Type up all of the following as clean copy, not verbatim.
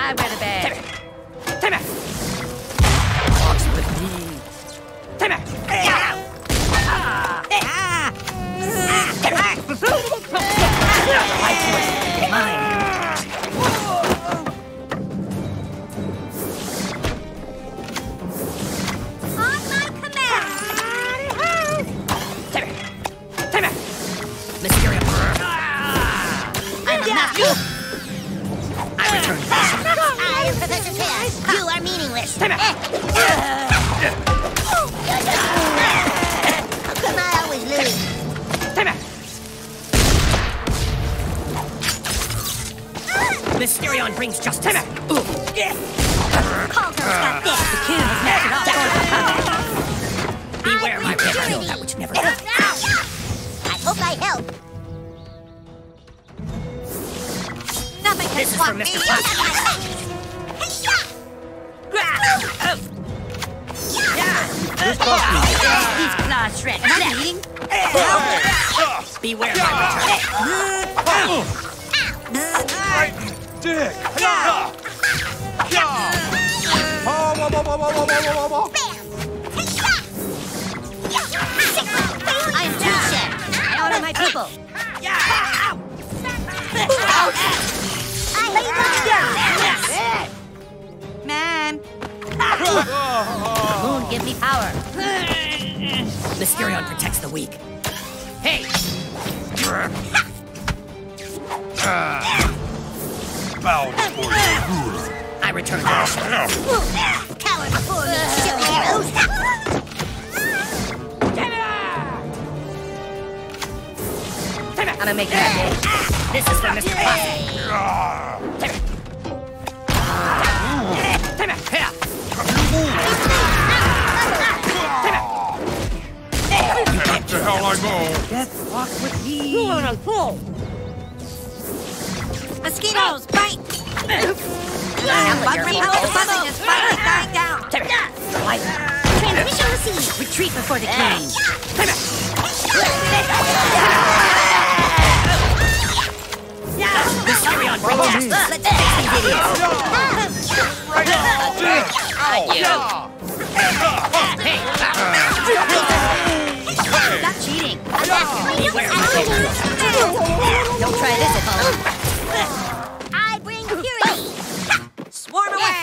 I wear the badge. Come here. Walks with me. Come here. Life force is mine. On my command. Come here. Come here. Mysterious. I'm a master. I return. I am Professor Chaos. You are meaningless. Come here. How come I always lose? Come here. Mysterion brings justice. Come here. Calder's got this. The king has knocked it off. Beware my rival, that which never dies. I hope I help. Nothing can This is swap for me. Mr. Cartman. This must be. These claws shred. Not eating. Beware my return. Dick! I'm T-Shed. I honor my people. Man. Moon, give me power. Mysterion protects the weak. Hey! Bow before your ruler. I return. Coward before me, silly arrows. I'm gonna make that day. This is for Mr. Cartman. Back to hell I go. Death walk with me. Mosquitoes, bite! Buzzing is finally dying down. Transmission received. Retreat before the king. Mysterion brings justice. Let's fix these idiots. Stop cheating. Don't try this at home. I bring fury. Swarm away.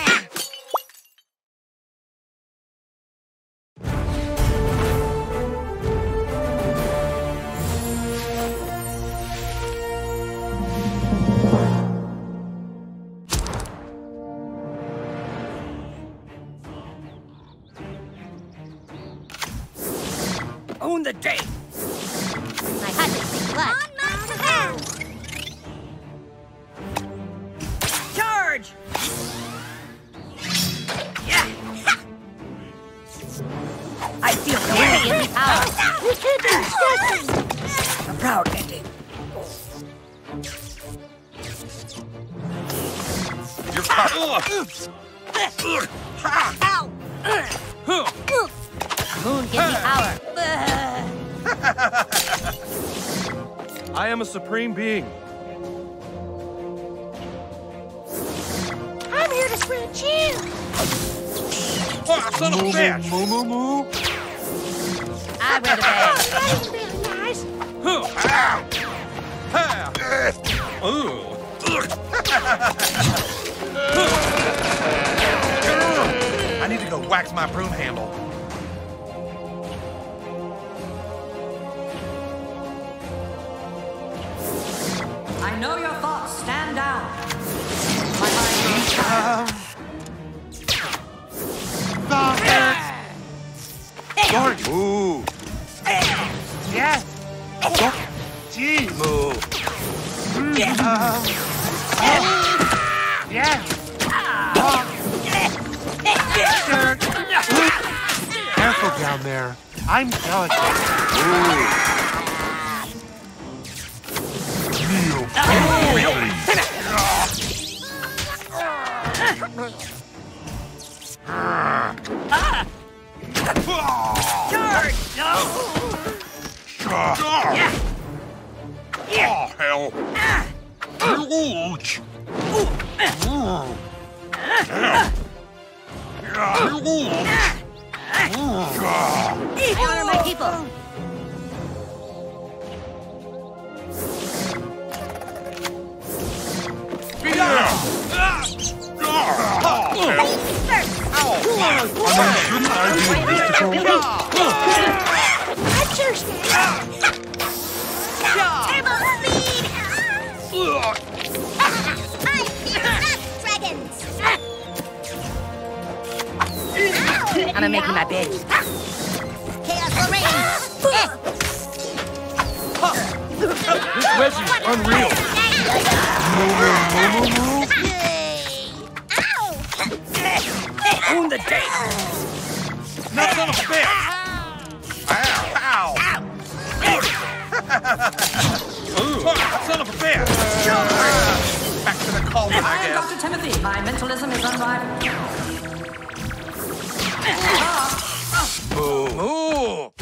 Own the day. I had to think blood. On my command. Charge! Yeah. I feel the Give me power. a proud ending. You're caught. Moon, give me power. I am a supreme being. I'm here to spread cheer. Oh, son of a bitch! Moo, moo, moo. I wear the badge. I need to go wax my broom handle. I know your thoughts. Stand down. Sorry. Move. Yeah. Gee. Move. Yeah. Careful down there. I'm delicate. Kneel. Charge! No! Oh, hell. Huge. I honor my people. I'm making my bed. Chaos will reign. This Reggie's unreal. Own the day. Nuts on a fish. Ow. Son of a bitch. Back to the cauldron, I I am guess. Dr. Timothy. My mentalism is unrivaled. Ooh.